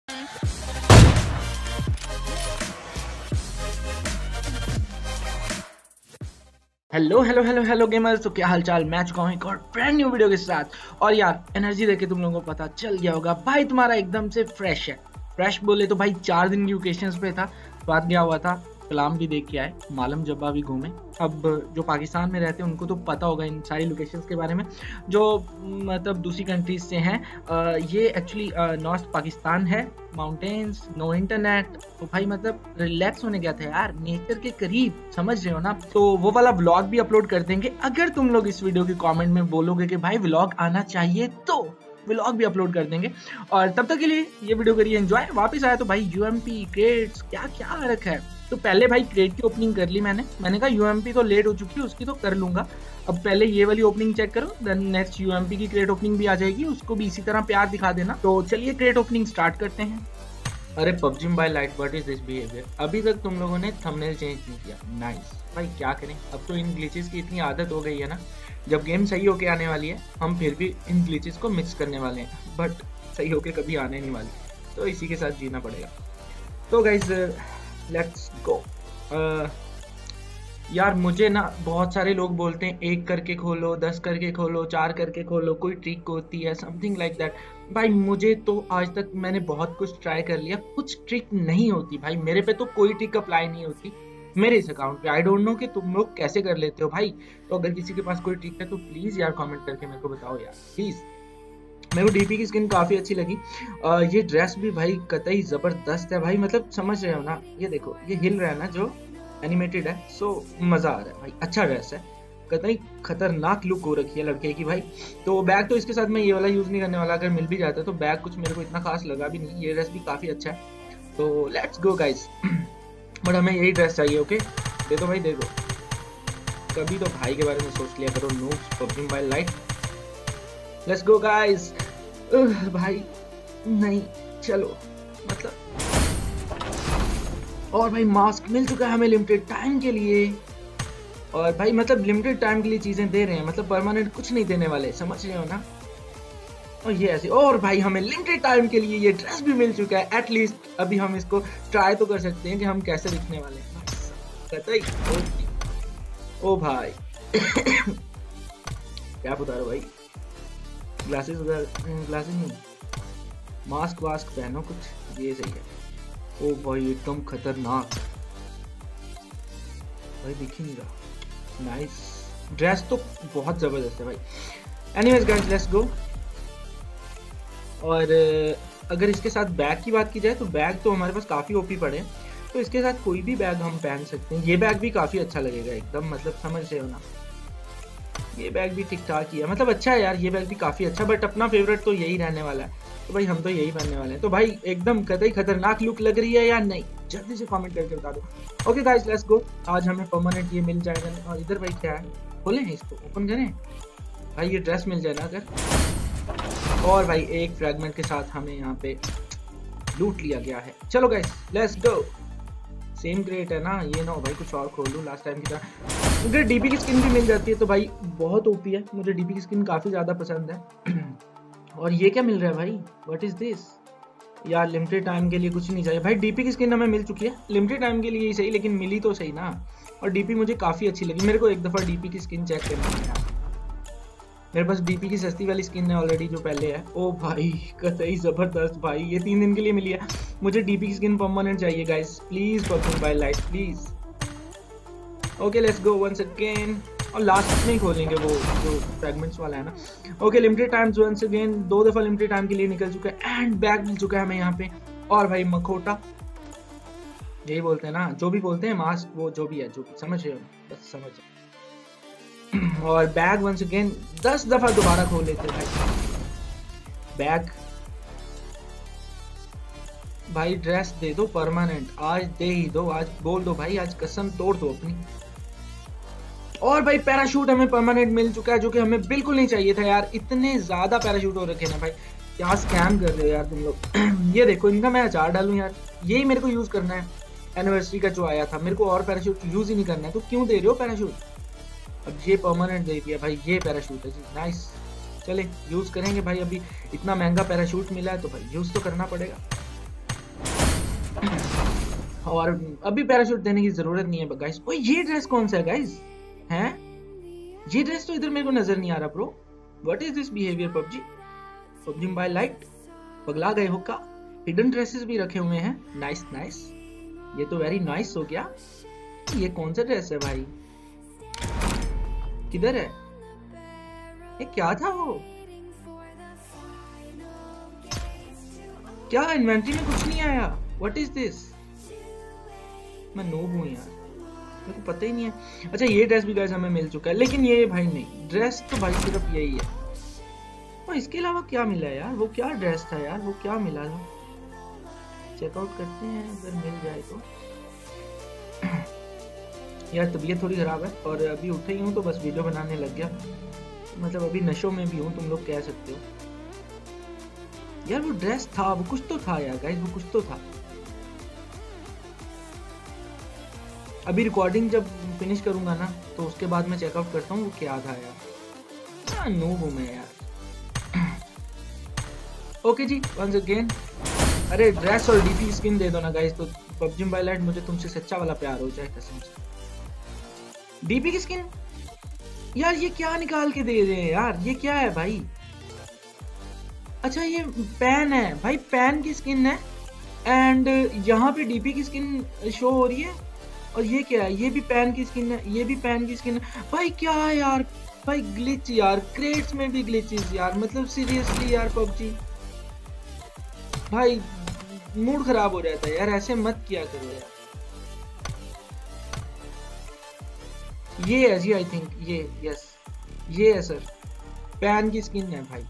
Hello hello hello hello gamers, तो क्या हालचाल। मैं चुका हूँ एक और ब्रांड न्यू वीडियो के साथ। और यार एनर्जी देख के तुम लोगों को पता चल गया होगा भाई तुम्हारा एकदम से फ्रेश है। फ्रेश बोले तो भाई 4 दिन की ओकेशंस पे था, बाद गया हुआ था कलाम भी देख के आए, मालम जब्बा भी घूमे। अब जो पाकिस्तान में रहते हैं उनको तो पता होगा इन सारी लोकेशंस के बारे में, जो मतलब दूसरी कंट्रीज से हैं। ये एक्चुअली नॉर्थ पाकिस्तान है, माउंटेन्स, नो इंटरनेट। तो भाई मतलब रिलैक्स होने गया था यार, नेचर के करीब, समझ रहे हो ना। तो वो वाला व्लॉग भी अपलोड कर देंगे अगर तुम लोग इस वीडियो के कमेंट में बोलोगे कि भाई व्लॉग आना चाहिए, तो व्लॉग भी अपलोड कर देंगे। और तब तक के लिए ये वीडियो करिए एंजॉय। वापस आया तो भाई यूएमपी क्रेट्स क्या क्या रखा है। तो पहले भाई क्रेट की ओपनिंग कर ली मैंने कहा यूएमपी तो लेट हो चुकी है, उसकी तो कर लूंगा। अब पहले ये वाली ओपनिंग चेक करो, देन नेक्स्ट यूएमपी की क्रेट ओपनिंग भी आ जाएगी, उसको भी इसी तरह प्यार दिखा देना। तो चलिए क्रेट ओपनिंग स्टार्ट करते हैं। अरे PUBG mobile lite, what is this behaviour. अभी तक तुम लोगों ने थंबनेल चेंज नहीं किया, नाइस भाई। क्या करें, अब तो इन ग्लिचेस की इतनी आदत हो गई है ना, जब गेम सही होके आने वाली है हम फिर भी इन ग्लिचेस को मिक्स करने वाले हैं, बट सही होके कभी आने नहीं वाली, तो इसी के साथ जीना पड़ेगा। तो गाइज लेट्स गो। यार मुझे ना बहुत सारे लोग बोलते हैं 1 करके खोलो, 10 करके खोलो, 4 करके खोलो, कोई ट्रिक होती है, समथिंग लाइक दैट। भाई मुझे तो आज तक मैंने बहुत कुछ ट्राई कर लिया, कुछ ट्रिक नहीं होती भाई, मेरे पे तो कोई ट्रिक अप्लाई नहीं होती मेरे इस अकाउंट पे। आई डोंट नो कि तुम लोग कैसे कर लेते हो भाई। तो अगर किसी के पास कोई ट्रिक है तो प्लीज यार कमेंट करके मेरे को बताओ यार प्लीज। मेरे को डीपी की स्किन काफी अच्छी लगी। ये ड्रेस भी भाई कतई जबरदस्त है भाई, मतलब समझ रहे हो ना। ये देखो ये हिल रहा है ना, जो एनिमेटेड है, सो मजा आ रहा है भाई, अच्छा ड्रेस है, कतई खतरनाक लुक हो रखी है लड़के की भाई। तो बैग तो इसके साथ मैं ये वाला यूज नहीं करने वाला, अगर मिल भी जाता तो बैग कुछ मेरे को इतना खास लगा भी नहीं। ये ड्रेस भी काफी अच्छा है, तो लेट्स गो गाइस। बट हमें यही ड्रेस चाहिए, ओके दे दो भाई दे दो। कभी तो भाई के बारे में सोच लिया करो, noobs PUBG mobile lite. Let's go guys. भाई नहीं चलो, मतलब और भाई मास्क मिल चुका है हमें लिमिटेड टाइम के लिए। और भाई मतलब लिमिटेड टाइम के लिए चीजें दे रहे हैं, मतलब परमानेंट कुछ नहीं देने वाले, समझ रहे हो ना। और ये ऐसे, और भाई हमें लिमिटेड टाइम के लिए ये ड्रेस भी मिल चुका है। एटलीस्ट अभी हम इसको ट्राई तो कर सकते हैं कि हम कैसे दिखने वाले हैं। कतई ओ भाई क्या बता रहे हो भाई, ग्लासेस नहीं, मास्क वास्क पहनो कुछ, ये सही है। ओ भाई एकदम खतरनाक भाई, दिख ही नहीं रहा। नाइस ड्रेस तो बहुत जबरदस्त है भाई। Anyways guys let's go. और अगर इसके साथ बैग की बात की जाए तो बैग तो हमारे पास काफी ओपी पड़े हैं, तो इसके साथ कोई भी बैग हम पहन सकते हैं। ये बैग भी काफी अच्छा लगेगा एकदम, मतलब समझ रहे हो ना। ये बैग भी ठीक ठाक ही है, मतलब अच्छा है यार, ये बैग भी काफी अच्छा, बट अपना फेवरेट तो यही रहने वाला है, तो भाई हम तो यही पहनने वाले हैं। तो भाई एकदम कतई खतरनाक लुक लग रही है या नहीं, जल्दी से कमेंट करके बता दो। Okay guys let's go. आज हमें परमानेंट ये मिल जाएगा। और इधर भाई क्या है, खोलें इसको, ओपन करें भाई, ये ड्रेस मिल जाए ना अगर। और भाई एक फ्रैगमेंट के साथ हमें यहाँ पे लूट लिया गया है। चलो guys let's go. Same great है ना, ये ना हो भाई कुछ और खोल लूँ लास्ट टाइम की तरह। अगर डीपी की स्किन भी मिल जाती है तो भाई बहुत ओपी है, मुझे डीपी की स्किन काफी ज्यादा पसंद है। और ये क्या मिल रहा है भाई, व्हाट इज दिस यार। लिमिटेड टाइम के लिए कुछ नहीं चाहिए भाई, डीपी की स्किन हमें मिल चुकी है लिमिटेड टाइम के लिए ही सही, लेकिन मिली तो सही ना। और डीपी मुझे काफी अच्छी लगी, मेरे को एक दफा डीपी की स्किन चेक करनी है यार। मेरे पास डीपी की सस्ती वाली स्किन है ऑलरेडी जो पहले है। ओ भाई कतई जबरदस्त भाई, ये 3 दिन के लिए मिली है। मुझे डीपी की स्किन परमानेंट चाहिए guys, please PUBG mobile lite please. Okay let's go once again. और लास्ट में ही खोलेंगे वो जो फ्रैगमेंट्स वाला है ना। Okay limited times once again, 2 दफा लिमिटेड टाइम के लिए निकल चुका है। एंड बैग मिल चुका है हमें यहाँ पे। और भाई मखोटा, यही बोलते हैं ना, जो भी बोलते हैं मास्क, वो जो भी है, जो भी समझ रहे हो, बस समझ। और बैग वंस अगेन 10 दफा दोबारा खोल लेते हैं भाई बैग। भाई ड्रेस दे दो परमानेंट, आज दे ही दो, आज बोल दो भाई, आज कसम तोड़ दो अपनी। और भाई पैराशूट हमें परमानेंट मिल चुका है, जो कि हमें बिल्कुल नहीं चाहिए था यार। इतने ज्यादा पैराशूट हो रखे ना भाई, क्या स्कैम कर रहे हो यार तुम लोग। ये देखो इनका मैं अचार डालूं यार, यही मेरे को यूज करना है एनिवर्सरी का जो आया था, मेरे को और पैराशूट यूज ही नहीं करना है, तो क्यों दे रहे हो पैराशूट। अब ये परमानेंट दे दिया भाई, ये पैराशूट है जी, नाइस। चले यूज करेंगे भाई, अभी इतना महंगा पैराशूट मिला है तो भाई यूज तो करना पड़ेगा। और अभी पैराशूट देने की जरूरत नहीं है गाइस। ओए ये ड्रेस कौन सा है गाइस? हैं ये ड्रेस तो इधर मेरे को नजर नहीं आ रहा bro. What is this behaviour PUBG? PUBG mobile lite पगला गए हो का? हिडन ड्रेसेस भी रखे हुए हैं। नाइस नाइस, ये तो वेरी नाइस हो गया। ये कौन सा ड्रेस है भाई? किधर है ये? क्या था वो? क्या इन्वेंटरी में कुछ नहीं आया? What is this? मैं नोब हूं यार, मेरे को पता ही नहीं है। अच्छा ये ड्रेस भी गाइस हमें मिल चुका है, लेकिन ये भाई नहीं, ड्रेस तो भाई सिर्फ यही है। और इसके अलावा क्या मिला यार? वो क्या ड्रेस था यार? वो क्या मिला था? चेकआउट करते हैं अगर मिल जाए तो। यार तबीयत थोड़ी खराब है और अभी उठे ही हूँ तो बस वीडियो बनाने लग गया। मतलब अभी नशों में भी हूँ, तुम लोग कह सकते हो। यार वो ड्रेस था, वो कुछ तो था यार गाइस, वो कुछ तो था। अभी रिकॉर्डिंग जब फिनिश करूंगा ना तो उसके बाद मैं चेकआउट करता हूँ वो क्या था यार। क्या नूब हूँ मैं यार। Okay ji, once again. अरे ड्रेस और डीपी स्किन दे दो ना गाइस, तो पबजी मोबाइल लाइट मुझे तुमसे सच्चा वाला प्यार हो जाए कसम से। डीपी की स्किन यार, ये क्या निकाल के दे रहे हैं यार? ये क्या है भाई? अच्छा ये पैन है भाई, पैन की स्किन है एंड यहाँ पे डीपी की स्किन शो हो रही है। और ये क्या है? ये भी पैन की स्किन है, ये भी पैन की स्किन है। भाई क्या है यार? भाई ग्लिच यार, क्रेट्स में भी ग्लिचेस यार, मतलब सीरियसली यार पबजी भाई मूड खराब हो जाता है यार, ऐसे मत किया करो यार। ये है जी, आई थिंक ये, यस ये है सर, पैन की स्किन है भाई।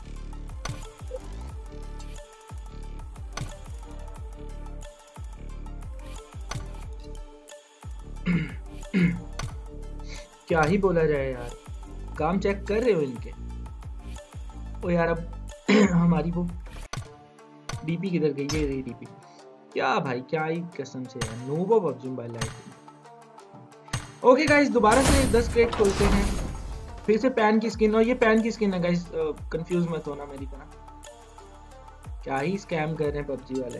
क्या ही बोला जाए यार, काम चेक कर रहे हो इनके। ओ यार अब हमारी वो डीपी किधर गई? ये रही डीपी। क्या भाई क्या ही कसम से यार, noob PUBG mobile lite. Okay guys, दोबारा से 10 क्रेट खोलते हैं, फिर से पैन की स्किन। और ये पैन की स्किन है गाइस, कंफ्यूज मत होना मेरी तरह। क्या ही स्कैम कर रहे हैं पबजी वाले।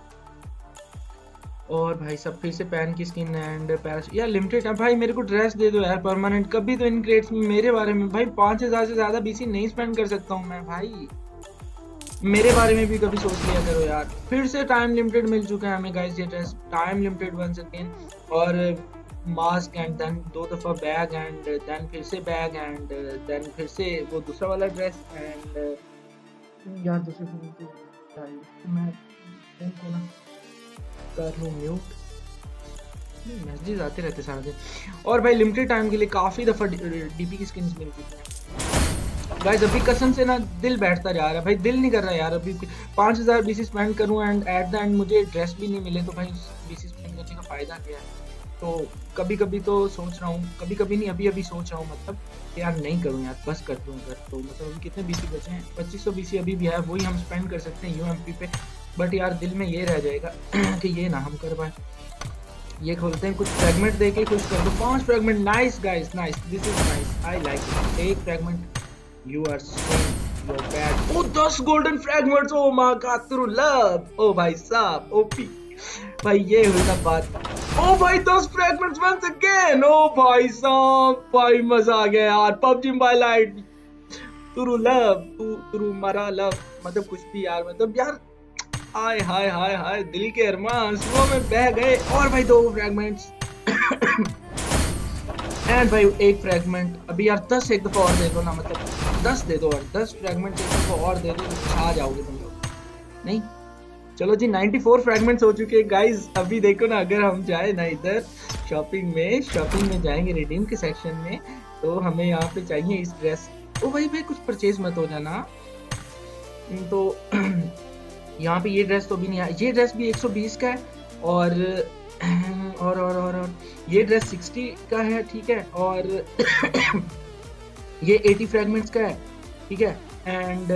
और भाई सब फिर से पैन की स्किन एंड पैराश यार लिमिटेड है भाई। मेरे को ड्रेस दे दो यार परमानेंट। कभी तो इन क्रेट्स में मेरे बारे में भाई 5000 से ज्यादा बीसी नहीं स्पेंड कर सकता हूँ मैं भाई। मेरे बारे में भी कभी सोच लिया करो यार। फिर से टाइम लिमिटेड मिल चुका है हमें गाइस, ये dress time limited once again. और मास्क एंड देन 2 दफा बैग एंड देन फिर से बैग एंड देन फिर से वो दूसरा वाला ड्रेस एंड यार दूसरे मैं इनको ना कर लूं म्यूट, मैसेजेस आते रहते सारा दिन। और भाई लिमिटेड टाइम के लिए काफी दफा डीपी की स्किन्स मिल चुकी हैं गाइस। अभी कसम से ना दिल बैठता जा रहा है भाई, दिल नहीं कर रहा यार अभी 5000 बीसी स्पेंड करूं एंड एट द एंड मुझे ड्रेस भी नहीं मिले, तो भाई बीसी स्पेंड करने का फायदा क्या है? तो कभी कभी तो सोच रहा हूँ, कभी कभी नहीं अभी अभी सोच रहा हूँ मतलब कि यार नहीं करूँ यार, बस कर दूँ अगर। तो मतलब अभी कितने बीसी बचे हैं? 2500 बीसी अभी भी है, वही हम स्पेंड कर सकते हैं यूएमपी पे। बट यार दिल में ये रह जाएगा कि ये ना हम कर पाए। ये खोलते हैं, कुछ फ्रैगमेंट देके कुछ कर दो। 5 fragment, nice guys, nice, this is nice, I like it. एक fragment, you are saying you are bad. Oh 10 golden fragments, oh my god, through love. Oh भाई साहब ओपी भाई, ये हुई ना बात। ओ भाई 10 फ्रैगमेंट्स वंस अगेन। ओ भाई साहब भाई मजा आ गया यार। PUBG mobile lite through love, through मारा लव, मतलब कुछ भी यार, मतलब यार हाय हाय हाय हाय, दिल के अरमान सुबह में बह गए। और भाई 2 फ्रैगमेंट्स एंड भाई 1 फ्रैगमेंट। अभी यार 10 एक दफा और दे दो ना, मतलब 10 दे दो और 10 फ्रैगमेंट एक दफा और दे दो, छा जाओगे तुम लोग। नहीं चलो जी 94 फ्रैगमेंट्स हो चुके हैं गाइस। अभी देखो ना, अगर हम जाए ना इधर शॉपिंग में जाएंगे रिडीम के सेक्शन में, तो हमें यहाँ पे चाहिए इस ड्रेस। ओ भाई भाई कुछ परचेज मत हो जाना। तो यहाँ पे ये ड्रेस तो भी नहीं है, ये ड्रेस भी 120 का है और ये ड्रेस 60 का है, ठीक है। और ये 80 फ्रैगमेंट्स का है, ठीक है। एंड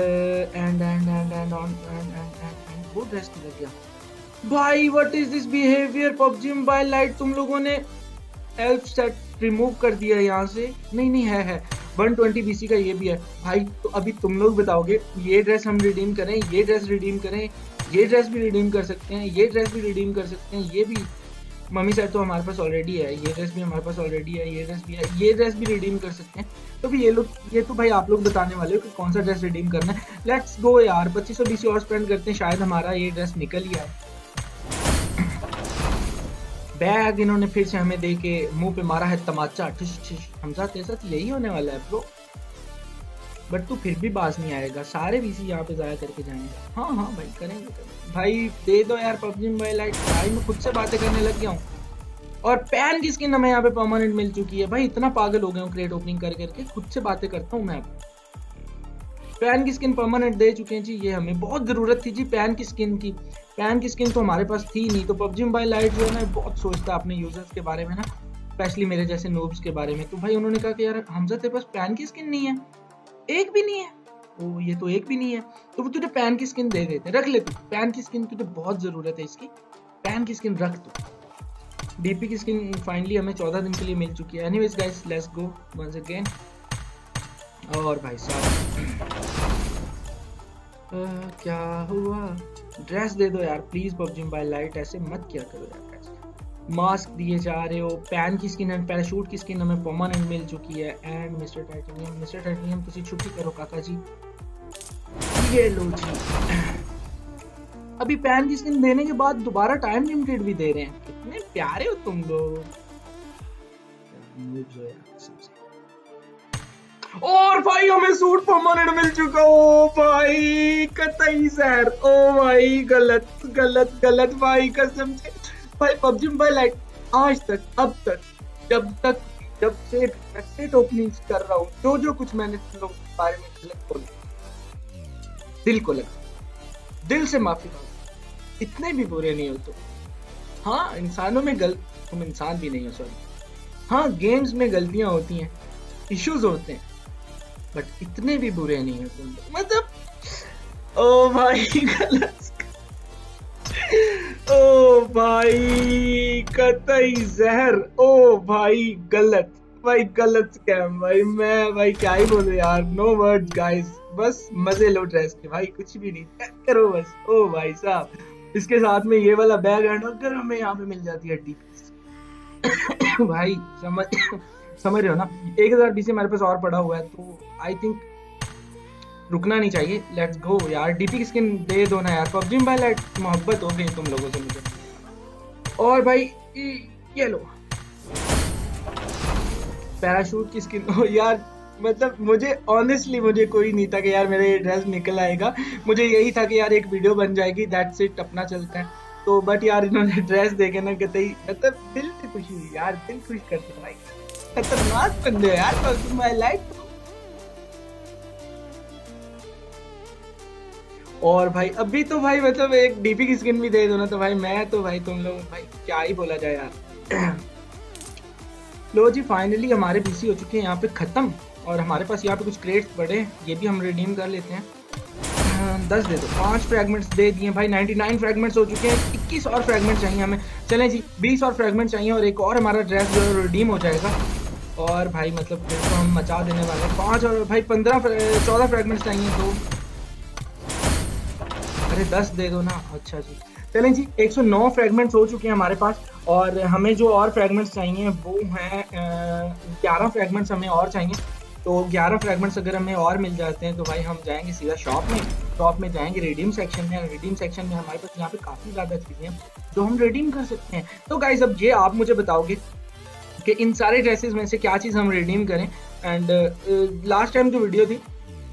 वो ड्रेस किधर गया भाई? What is this behaviour PUBG mobile lite? तुम लोगों ने एल्फ सेट रिमूव कर दिया यहाँ से। नहीं है 120 बीसी का ये भी है भाई। तो अभी तुम लोग बताओगे ये ड्रेस हम रिडीम करें, ये ड्रेस रिडीम करें, ये ड्रेस भी रिडीम कर सकते हैं, ये ड्रेस भी रिडीम कर सकते हैं, ये भी मम्मी सेट तो हमारे पास ऑलरेडी है, ये ड्रेस भी हमारे पास ऑलरेडी है, ये ड्रेस भी है, ये ड्रेस भी रिडीम कर सकते हैं। तो फिर ये तो भाई आप लोग बताने वाले हो कि कौन सा ड्रेस रिडीम करना है। लेट्स गो यार, 2520 और स्पेंड करते हैं, शायद हमारा ये ड्रेस निकल ही आए। बैग इन्होंने फिर से हमें दे के मुंह पे मारा है तमाचा, ठिश ठिश। हमजा तेरे साथ यही होने वाला है ब्रो, बट तू फिर भी बाज नहीं आएगा, सारे वीसी यहाँ पे जाया करके जाएंगे। हाँ हाँ भाई करेंगे भाई, दे दो यार पबजी मोबाइल लाइट। भाई मैं खुद से बातें करने लग गया हूँ। और पैन की स्किन हमें यहाँ पे परमानेंट मिल चुकी है। भाई इतना पागल हो गया हूँ क्रेट ओपनिंग कर करके, खुद से बातें करता हूँ मैं। अब पैन की स्किन परमानेंट दे चुके हैं जी, ये हमें बहुत जरूरत थी जी पैन की स्किन की। पैन की स्किन तो हमारे पास थी नहीं, तो पबजी मोबाइल लाइट जो है ना बहुत सोचता है अपने यूजर्स के बारे में ना, स्पेशली मेरे जैसे नोब्स के बारे में। तो भाई उन्होंने कहा कि यार हमजा तेरे पास पैन की स्किन नहीं है, एक भी नहीं है। ओ ये तो एक भी नहीं है, तो वो तुझे पैन की स्किन दे देते, रख ले तू पैन की स्किन, तुझे बहुत जरूरत है इसकी, पैन की स्किन रख तू। डीपी की स्किन फाइनली हमें 14 दिन के लिए मिल चुकी है। Anyways guys let's go once again. और भाई साहब क्या हुआ, ड्रेस दे दो यार प्लीज पबजी मोबाइल लाइट, ऐसे मत क्या करो यार। मास्क दिए जा रहे हो, पैन की स्किन एंड पैराशूट की स्किन हमें परमानेंट मिल चुकी है। एंड मिस्टर टाइटेनियम तुसी छुट्टी करो काका जी, ये लो जी। अभी पैन की स्किन देने के बाद दोबारा टाइम लिमिटेड भी दे रहे हैं, कितने प्यारे हो तुम लोग। और भाई हमें सूट परमानेंट मिल चुका। ओ भाई कतई जहर, ओ भाई गलत गलत गलत भाई कसम से। भाई पबजी मोबाइल लाइट आज तक अब तक जब से सेट ओपनिंग्स कर रहा हूँ, जो कुछ मैंने तुम लोगों के बारे में गलत बोला, दिल को लगा, दिल से माफी मांगो, इतने भी बुरे नहीं हो तो। हाँ इंसानों में तुम इंसान भी नहीं हो सॉरी, हाँ गेम्स में गलतियां होती हैं, इश्यूज होते हैं, बट इतने भी बुरे नहीं हो तुम, मतलब ओ भाई गलत, ओ भाई कतई जहर, ओ भाई गलत, भाई गलत स्कैम। भाई मैं भाई क्या ही बोलूं यार, नो वर्ड्स गाइस, बस मजे लो ड्रेस के भाई, कुछ भी नहीं करो बस। ओ भाई साहब इसके साथ में ये वाला बैग एंड अगर हमें यहाँ पे मिल जाती है डीपी भाई समझ रहे हो ना, 1000 बीसी हमारे पास और पड़ा हुआ है, तो आई थिंक रुकना नहीं चाहिए। लेट्स गो यार, डीपी की स्किन दे दो ना यार, पबजी मोबाइल लाइट मोहब्बत हो गई तुम लोगों से मुझे। और भाई ये लो पैराशूट की स्किन यार, मतलब मुझे ऑनेस्टली मुझे कोई नहीं था कि यार मेरा ये ड्रेस निकल आएगा, मुझे यही था कि यार एक वीडियो बन जाएगी, दैट्स इट, अपना चलता है। तो बट यार इन्होंने ड्रेस देखे ना कहते ही मतलब दिल से खुशी हुई यार, दिल खुश करते भाई, खतरनाक बंदे हो यार पबजी मोबाइल लाइट। और भाई अभी तो भाई मतलब एक डीपी की स्किन भी दे दो ना, तो भाई मैं तो भाई तुम लोग भाई क्या ही बोला जाए यार। लो जी फाइनली हमारे पीसी हो चुके हैं यहाँ पे खत्म, और हमारे पास यहाँ पे कुछ क्रेट्स पड़े, ये भी हम रिडीम कर लेते हैं। 10 दे दो, 5 फ्रैगमेंट्स दे दिए भाई, 99 फ्रैगमेंट्स हो चुके हैं, 21 और फ्रैगमेंट चाहिए हमें। चलें जी 20 और फ्रैगमेंट चाहिए, और एक और हमारा ड्रेस जो है रिडीम हो जाएगा, और भाई मतलब फिर तो हम मचा देने वाले हैं। 5 और भाई 14 फ्रैगमेंट्स चाहिए, तो अरे 10 दे दो ना। अच्छा जी चलें जी, 109 फ्रैगमेंट्स हो चुके हैं हमारे पास, और हमें जो और फ्रैगमेंट्स चाहिए वो हैं 11 फ्रैगमेंट्स हमें और चाहिए। तो 11 फ्रैगमेंट्स अगर हमें और मिल जाते हैं तो भाई हम जाएंगे सीधा शॉप में जाएंगे रिडीम सेक्शन में। रिडीम सेक्शन में हमारे पास यहाँ पे काफ़ी ज़्यादा चीज़ें हैं जो हम रिडीम कर सकते हैं। तो गाइस अब ये आप मुझे बताओगे कि इन सारे ड्रेसेस में से क्या चीज़ हम रिडीम करें। एंड लास्ट टाइम जो वीडियो थी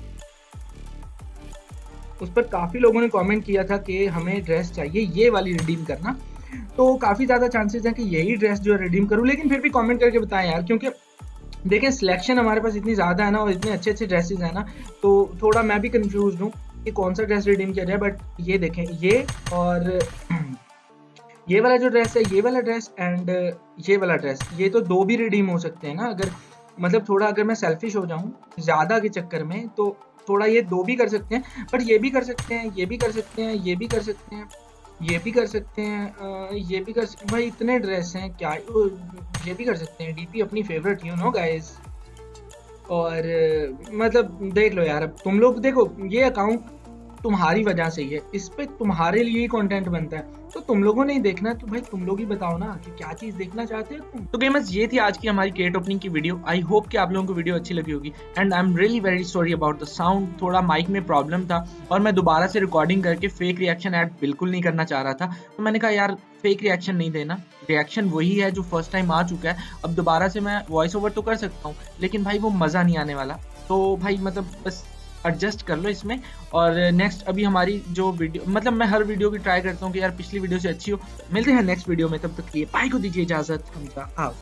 उस पर काफ़ी लोगों ने कमेंट किया था कि हमें ड्रेस चाहिए ये वाली रिडीम करना, तो काफ़ी ज़्यादा चांसेस हैं कि यही ड्रेस जो है रिडीम करूँ, लेकिन फिर भी कमेंट करके बताएं यार, क्योंकि देखें सिलेक्शन हमारे पास इतनी ज़्यादा है ना, और इतने अच्छे अच्छे ड्रेसेस हैं ना, तो थोड़ा मैं भी कंफ्यूज हूँ कि कौन सा ड्रेस रिडीम किया जाए। बट ये देखें, ये और ये वाला जो ड्रेस है, ये वाला ड्रेस एंड ये वाला ड्रेस, ये तो दो भी रिडीम हो सकते हैं ना, अगर मतलब थोड़ा अगर मैं सेल्फिश हो जाऊँ ज़्यादा के चक्कर में, तो थोड़ा ये दो भी कर सकते हैं, बट ये भी कर सकते हैं, ये भी कर सकते हैं, ये भी कर सकते हैं, ये भी कर सकते हैं, ये भी कर सकते हैं। भाई इतने ड्रेस हैं क्या, ये भी कर सकते हैं। डीपी अपनी फेवरेट यू नो गाइस। और मतलब देख लो यार, अब तुम लोग देखो ये अकाउंट तुम्हारी वजह से ही है, इस पे तुम्हारे लिए ही कंटेंट बनता है, तो तुम लोगों ने ही देखना है, तो भाई तुम लोग ही बताओ ना कि क्या चीज देखना चाहते हो तुम। तो गेमर्स ये थी आज की हमारी क्रेट ओपनिंग की वीडियो। आई होप कि आप लोगों को वीडियो अच्छी लगी होगी and I am really very sorry about the sound, थोड़ा माइक में प्रॉब्लम था और मैं दोबारा से रिकॉर्डिंग करके फेक रिएक्शन ऐड बिल्कुल नहीं करना चाह रहा था। तो मैंने कहा यार फेक रिएक्शन नहीं देना, रिएक्शन वही है जो फर्स्ट टाइम आ चुका है। अब दोबारा से मैं वॉइस ओवर तो कर सकता हूँ लेकिन भाई वो मज़ा नहीं आने वाला, तो भाई मतलब बस एडजस्ट कर लो इसमें। और नेक्स्ट अभी हमारी जो वीडियो, मतलब मैं हर वीडियो की ट्राई करता हूँ कि यार पिछली वीडियो से अच्छी हो। मिलते हैं नेक्स्ट वीडियो में, तब तक के लिए बाय को दीजिए इजाजत, हम out।